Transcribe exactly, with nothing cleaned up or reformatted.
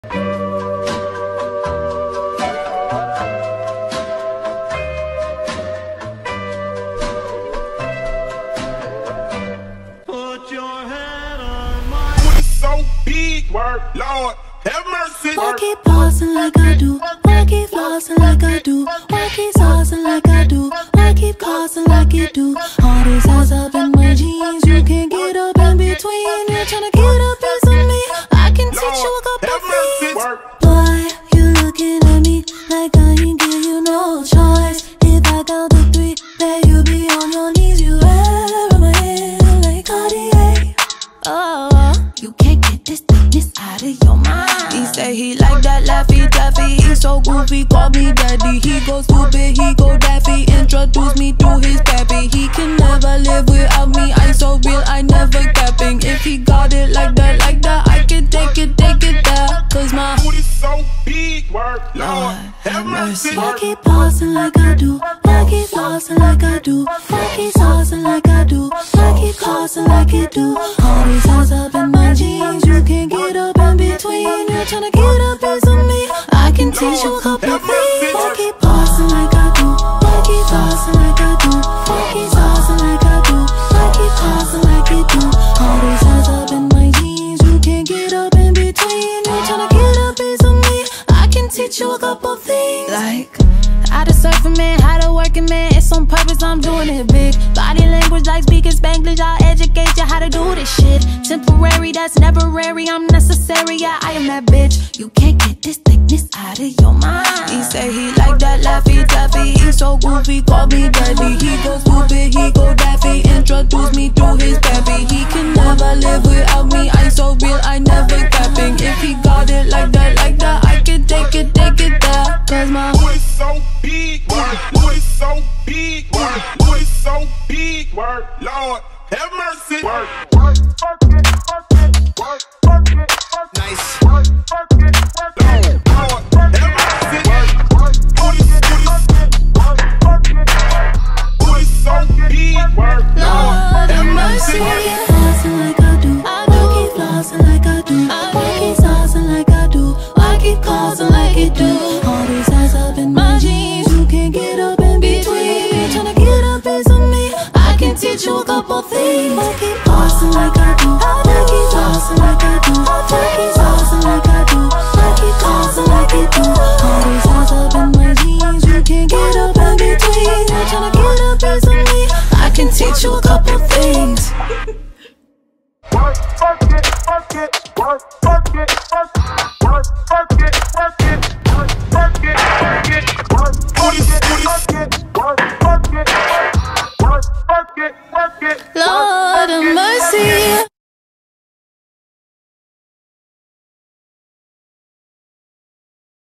So big, word, Lord, have mercy. Why keep pausing like I do? Why keep flossing like I do? Why keep saucing like I do? Why keep causing like you do? All these eyes up in my jeans, you can't get up in between. You're trying to get a piece of me, I can teach you a couple things. Why you looking at me like I ain't give you no choice? If I count to three, then you be on your knees. You have my head like Cartier. Oh, you can't get this thickness out of your mind. He say he like that Laffy Taffy. He so goofy, call me daddy. He go stupid, he go daffy. Introduce me to his pappy. He can never live without me. I so real, I never capping. If he got it like that, like that, I can take it, take it there. Cause my booty so big, word, Lord, have mercy. Why keep pausing like I do? Why keep flossing like I do? Why keep saucing like I do? Why keep causing like you do? All these eyes up in my jeans, you can't get up in between. You're trying to get a piece of me, I can teach you a couple things. Why keep pausing like I do? Why keep flossing like I do? Why keep saucing like I do? Why keep causing like you do? All these eyes up in my jeans, you can't get up in between. You're trying to get a piece of me, I can teach you a couple things. Like how to surf a man, how to work a man. It's on purpose, I'm doing it big. Body language like speaking Spanglish. I'll educate you how to do this shit. Temporary, that's temporary, I'm necessary. Yeah, I am that bitch. You can't get this thickness out of your mind. He say he like that Laffy Taffy. He so goofy, call me daddy. He go stupid, he go daffy. Introduce me to his pappy. He can never live without me. I so real, I never capping. If he got it like that,